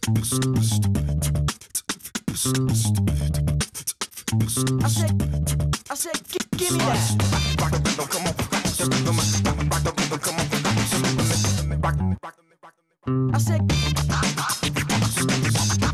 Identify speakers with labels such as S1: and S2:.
S1: I said, gimme that. Rock the rhythm, come on. Rock the rhythm, rock the rhythm, come on. Rock the rhythm, I said.